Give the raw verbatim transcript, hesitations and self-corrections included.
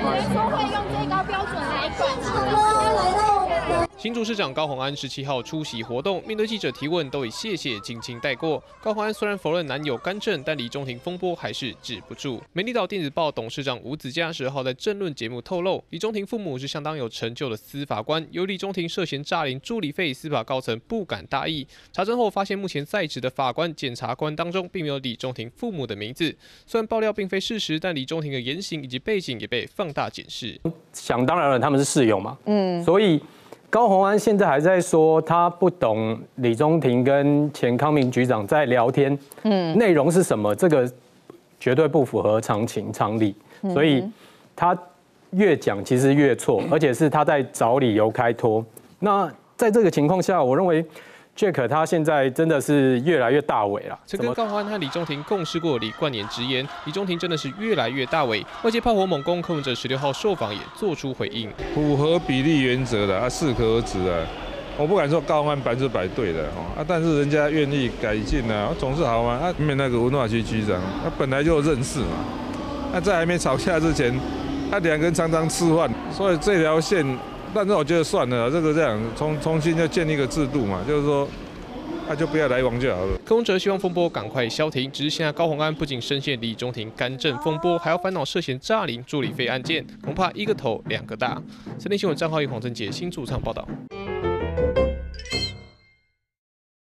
说会用最高标准来管制。 新竹市长高虹安十七号出席活动，面对记者提问，都以谢谢轻轻带过。高虹安虽然否认男友干政，但李中庭风波还是止不住。美丽岛电子报董事长吴子嘉十号在政论节目透露，李中庭父母是相当有成就的司法官，由李中庭涉嫌诈领助理费，司法高层不敢大意。查证后发现，目前在职的法官、检察官当中并没有李中庭父母的名字。虽然爆料并非事实，但李中庭的言行以及背景也被放大检视。 想当然了，他们是室友嘛，嗯，所以。高虹安现在还在说他不懂李中庭跟前康明局长在聊天，嗯，内容是什么？这个绝对不符合常情常理，所以他越讲其实越错，而且是他在找理由开脱。那在这个情况下，我认为 Jack 他现在真的是越来越大尾了。 曾跟高虹安和李中庭共事过李冠年直言，李中庭真的是越来越大尾。外界炮火猛攻，柯文哲十六号受访也做出回应， 符合比例原则的啊，适可而止啊。我不敢说高虹安百分之百对的啊，但是人家愿意改进啊，总是好嘛。啊，因为那个文化局局长，他本来就认识嘛。那在还没吵架之前，他两个人常常吃饭，所以这条线。但是我觉得算了，这个这样重重新要建立一个制度嘛，就是说，那、啊、就不要来往就好了。 柯文哲希望风波赶快消停，只是现在高虹安不仅深陷李中庭干政风波，还要烦恼涉嫌诈领助理费案件，恐怕一个头两个大。三立新闻账号以黄正杰新主唱报道。